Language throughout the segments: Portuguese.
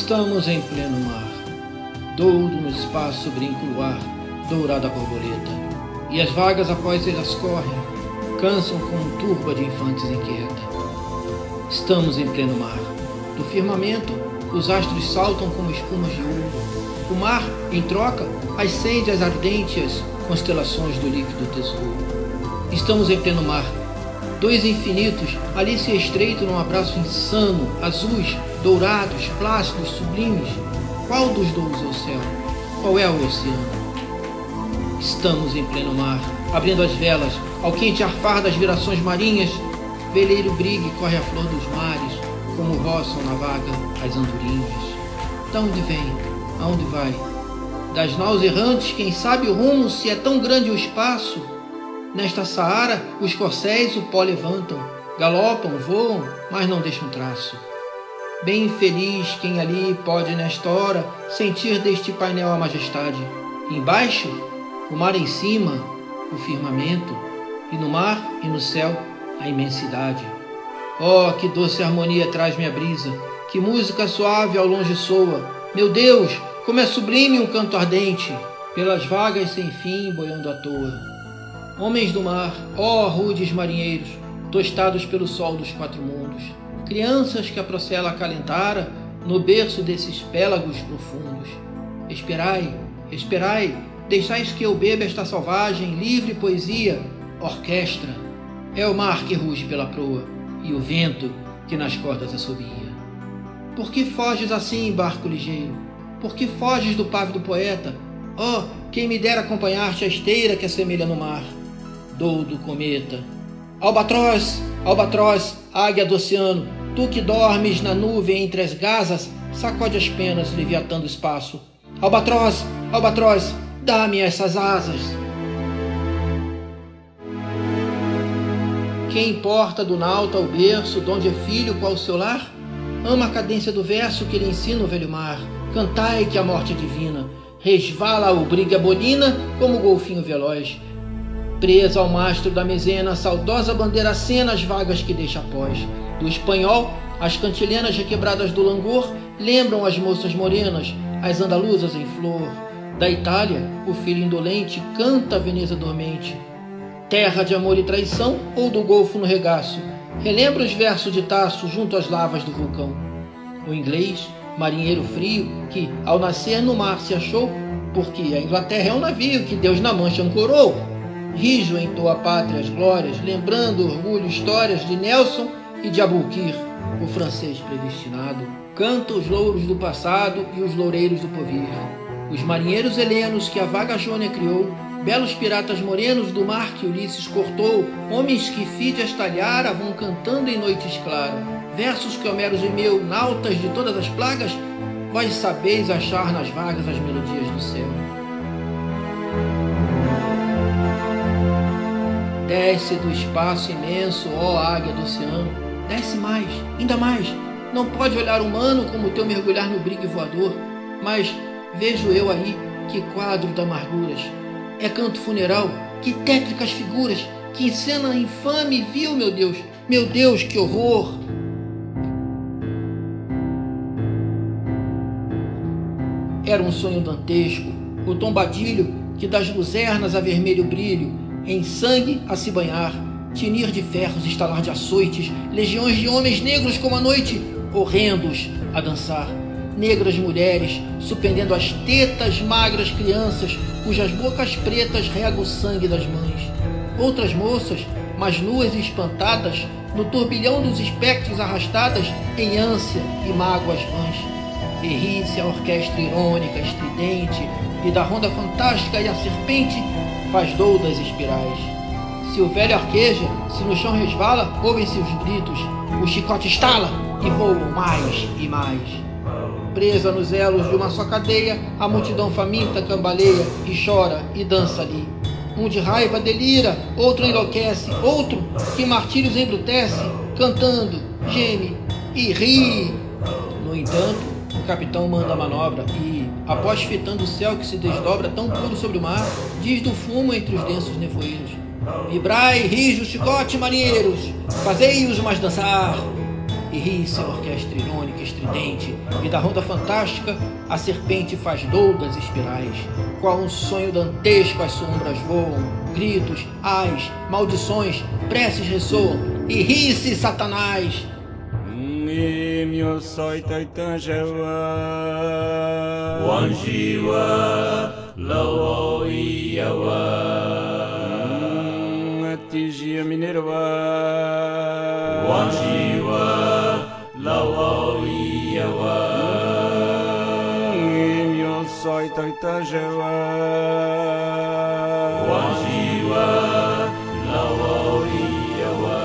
Estamos em pleno mar, doudo no espaço brinca o luar, dourada borboleta, e as vagas após elas correm, cansam com turba de infantes inquieta. Estamos em pleno mar, do firmamento os astros saltam como espumas de ouro, o mar, em troca, acende as ardentes constelações do líquido tesouro. Estamos em pleno mar, dois infinitos ali se estreitam num abraço insano, azuis, dourados, plácidos, sublimes. Qual dos dois é o céu? Qual é o oceano? Estamos em pleno mar, abrindo as velas, ao quente arfar das virações marinhas, veleiro brigue corre a flor dos mares, como roçam na vaga as andorinhas. Da onde vem? Aonde vai? Das naus errantes, quem sabe o rumo, se é tão grande o espaço? Nesta Saara, os corcéis o pó levantam, galopam, voam, mas não deixam traço. Bem feliz quem ali pode, nesta hora, sentir deste painel a majestade. Embaixo, o mar em cima, o firmamento, e no mar e no céu, a imensidade. Oh, que doce harmonia traz-me a brisa, que música suave ao longe soa. Meu Deus, como é sublime um canto ardente, pelas vagas sem fim boiando à toa. Homens do mar, ó rudes marinheiros, tostados pelo sol dos quatro mundos, crianças que a procela acalentara no berço desses pélagos profundos. Esperai, esperai, deixais que eu beba esta selvagem, livre poesia, orquestra. É o mar que ruge pela proa e o vento que nas cordas assobia. Por que foges assim, barco ligeiro? Por que foges do pávido poeta? Oh, quem me dera acompanhar-te a esteira que assemelha no mar. Doudo cometa. Albatroz, albatroz, águia do oceano, tu que dormes na nuvem entre as gazas, sacode as penas, leviatando o espaço. Albatroz, albatroz, dá-me essas asas. Quem importa do nauta ao berço, donde é filho, qual o seu lar? Ama a cadência do verso que lhe ensina o velho mar. Cantai que a morte é divina, resvala o briga bolina como o golfinho veloz. Presa ao mastro da mezena, a saudosa bandeira acena as vagas que deixa após. Do espanhol, as cantilenas requebradas do langor lembram as moças morenas, as andaluzas em flor. Da Itália, o filho indolente canta a Veneza dormente. Terra de amor e traição ou do golfo no regaço, relembra os versos de Tasso junto às lavas do vulcão. O inglês, marinheiro frio, que ao nascer no mar se achou, porque a Inglaterra é um navio que Deus na mancha ancorou. Rijo entoa a pátria as glórias, lembrando orgulho histórias de Nelson e de Aboukir, o francês predestinado. Canta os louros do passado e os loureiros do porvir. Os marinheiros helenos que a vaga jônia criou, belos piratas morenos do mar que Ulisses cortou, homens que Fídias talhara vão cantando em noites claras. Versos que Homero gemeu, nautas de todas as plagas, vós sabeis achar nas vagas as melodias do céu. Desce do espaço imenso, ó águia do oceano, desce mais, ainda mais. Não pode olhar humano como o teu mergulhar no brigue voador, mas vejo eu aí que quadro de amarguras. É canto funeral, que tétricas figuras, que cena infame vil, meu Deus, que horror! Era um sonho dantesco, o tombadilho que das luzernas a vermelho brilho, em sangue a se banhar, tinir de ferros, estalar de açoites, legiões de homens negros como a noite, horrendos a dançar. Negras mulheres, supendendo as tetas magras crianças, cujas bocas pretas regam o sangue das mães. Outras moças, mais nuas e espantadas, no turbilhão dos espectros arrastadas, em ânsia e mágoas vãs. Errice a orquestra irônica, estridente, e da ronda fantástica e a serpente faz doudas espirais. Se o velho arqueja, se no chão resvala, ouvem-se os gritos, o chicote estala e voam mais e mais. Presa nos elos de uma só cadeia, a multidão faminta cambaleia e chora e dança ali. Um de raiva delira, outro enlouquece, outro que martírios embrutece, cantando, geme e ri. No entanto, o capitão manda a manobra e, após fitando o céu que se desdobra tão puro sobre o mar, diz do fumo entre os densos nevoeiros: vibrai, rijo, chicote, marinheiros, fazei-os mais dançar. e ri-se a orquestra irônica estridente, e da ronda fantástica a serpente faz doudas espirais. Qual um sonho dantesco as sombras voam, gritos, ais, maldições, preces ressoam, e ri-se Satanás. Myo soi taitan jewa Wanjiwa Lao Iawa Tigia Minerva Wanjiwa Lao Iawa Myo soi taitan jewa Wanjiwa Lao Iawa.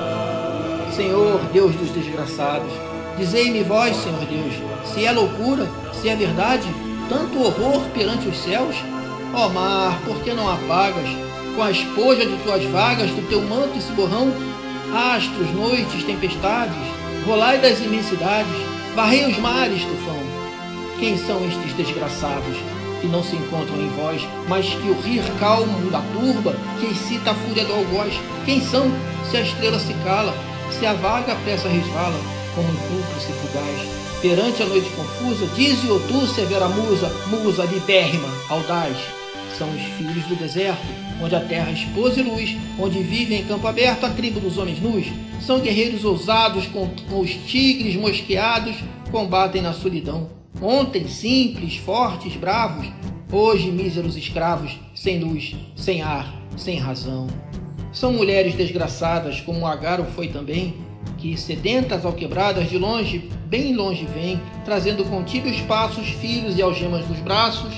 Senhor, Deus dos desgraçados, dizei-me vós, Senhor Deus, se é loucura, se é verdade, tanto horror perante os céus? Ó mar, por que não apagas, com a espoja de tuas vagas, do teu manto esse borrão? Astros, noites, tempestades, rolai das imensidades, varrei os mares, tufão. Quem são estes desgraçados, que não se encontram em vós, mas que o rir calmo da turba, que excita a fúria do algoz? Quem são, se a estrela se cala, se a vaga pressa resvala, como um cúmplice fugaz? Perante a noite confusa, dize-o tu, severa musa, musa libérrima, audaz. São os filhos do deserto, onde a terra expôs e luz, onde vive em campo aberto a tribo dos homens nus. São guerreiros ousados, com os tigres mosqueados, combatem na solidão. Ontem simples, fortes, bravos, hoje míseros escravos, sem luz, sem ar, sem razão. São mulheres desgraçadas, como Agar o foi também, que sedentas alquebradas de longe, bem longe vêm, trazendo contigo os passos, filhos e algemas dos braços,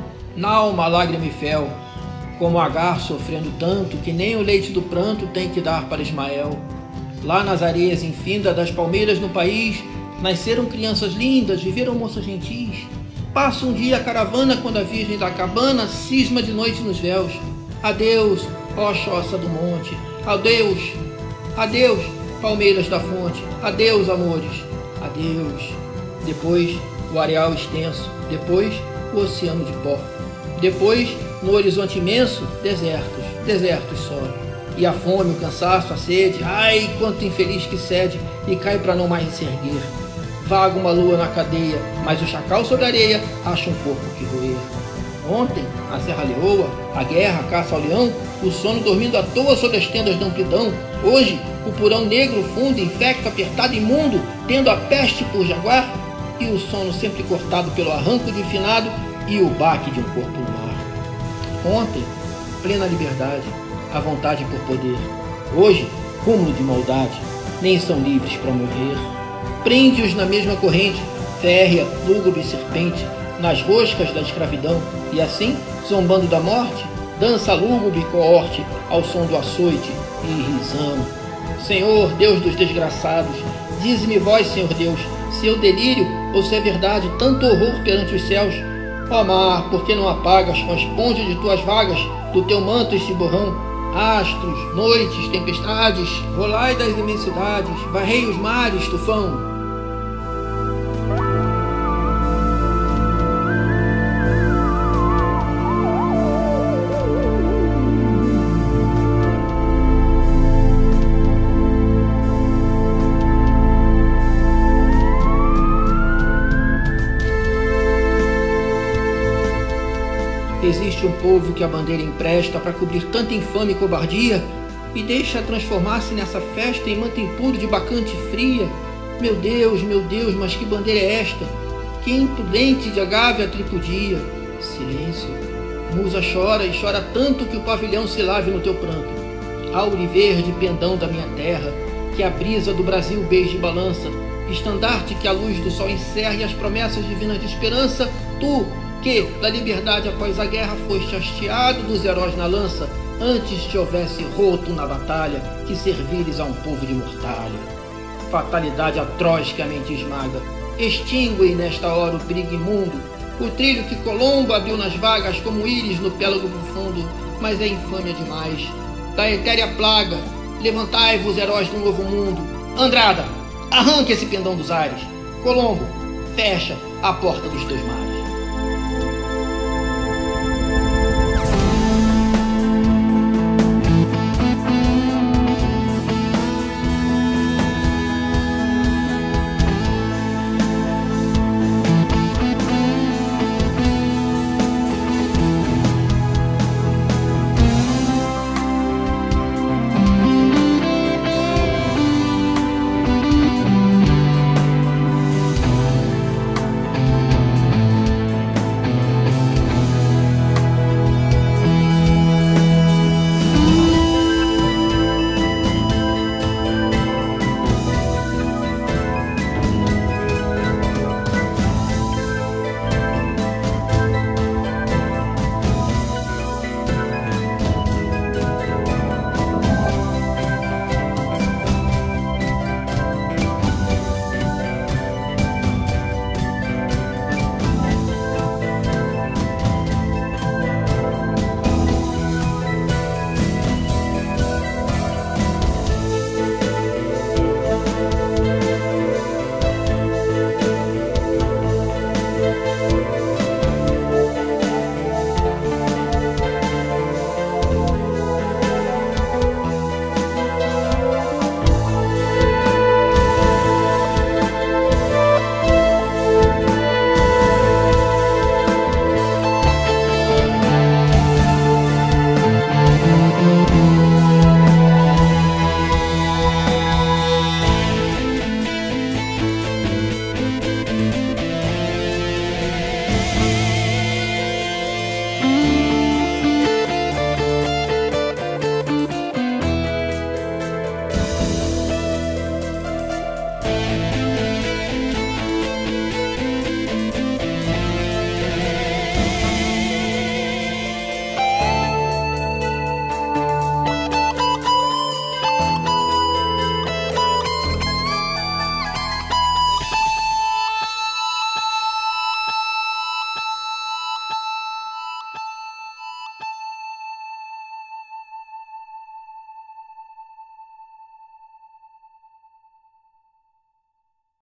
n'alma lágrima e fel, como Agar sofrendo tanto, que nem o leite do pranto tem que dar para Ismael. Lá nas areias infindas das palmeiras no país, nasceram crianças lindas, viveram moças gentis. Passa um dia a caravana, quando a virgem da cabana cisma de noite nos véus. Adeus, ó choça do monte, adeus, adeus, palmeiras da fonte, adeus, amores, adeus. Depois, o areal extenso, depois, o oceano de pó. Depois, no horizonte imenso, desertos, desertos só. E a fome, o cansaço, a sede, ai, quanto infeliz que cede e cai para não mais se erguer. Vaga uma lua na cadeia, mas o chacal sobre a areia acha um corpo que roer. Ontem, a Serra Leoa, a guerra, a caça ao leão, o sono dormindo à toa sobre as tendas da amplidão. Hoje, o purão negro fundo, infecto, apertado, imundo, tendo a peste por jaguar, e o sono sempre cortado pelo arranco de finado e o baque de um corpo no mar. Ontem, plena liberdade, a vontade por poder. Hoje, cúmulo de maldade, nem são livres para morrer. Prende-os na mesma corrente, férrea, lúgubre serpente, nas roscas da escravidão, e assim, zombando da morte, dança lúgubre coorte ao som do açoite e risão. Senhor, Deus dos desgraçados, dize-me vós, Senhor Deus, se eu delírio ou se é verdade tanto horror perante os céus? Ó mar, por que não apagas com a esponja de tuas vagas, do teu manto esse borrão? Astros, noites, tempestades, rolai das imensidades, varrei os mares, tufão. Existe um povo que a bandeira empresta para cobrir tanta infame cobardia e deixa transformar-se nessa festa em manto impuro de bacante fria. Meu Deus, mas que bandeira é esta? Que imprudente de agave a tripudia. Silêncio. Musa chora e chora tanto que o pavilhão se lave no teu pranto. Auriverde pendão da minha terra, que a brisa do Brasil beije e balança, estandarte que a luz do sol encerre as promessas divinas de esperança, tu, que, da liberdade após a guerra, foste hasteado dos heróis na lança, antes te houvesse roto na batalha, que servires a um povo de mortalha. Fatalidade atroz que a mente esmaga, extingue nesta hora o perigo imundo, o trilho que Colombo abriu nas vagas como íris no pélago profundo, mas é infâmia demais. Da etérea plaga, levantai-vos, heróis do novo mundo. Andrada, arranque esse pendão dos ares. Colombo, fecha a porta dos teus mares.